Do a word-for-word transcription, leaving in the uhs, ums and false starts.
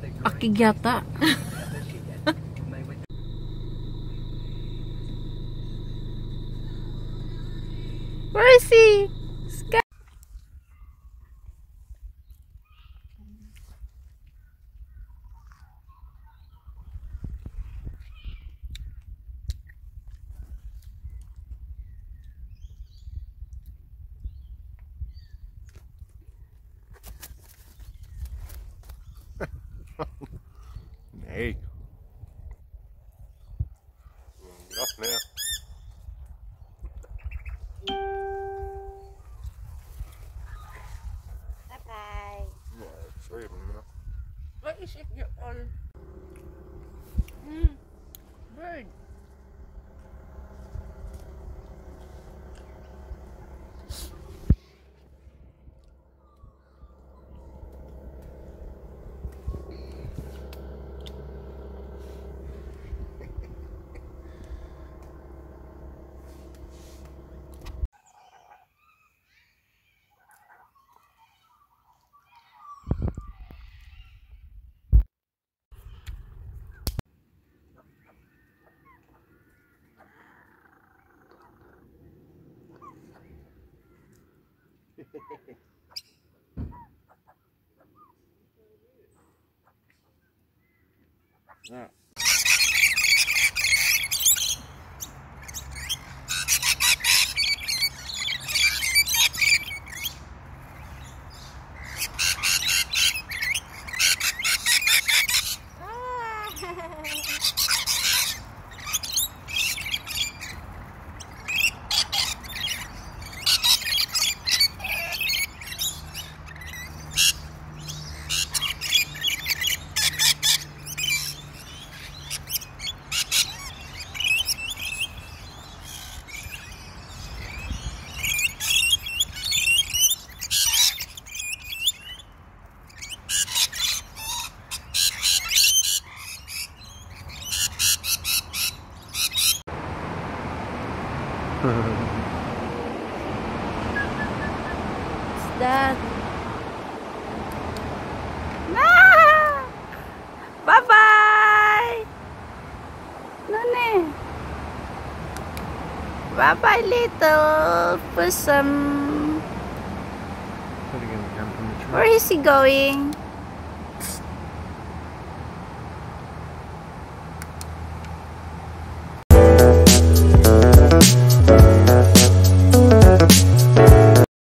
Akigyata. Where is he? Sky. Nee. Nog meer. Bye bye. Nee, sorry man. What is it you're on? Mm. Bird. Ja. What's that? Ah! Bye bye! Nene. Bye bye, little possum. Where is he going?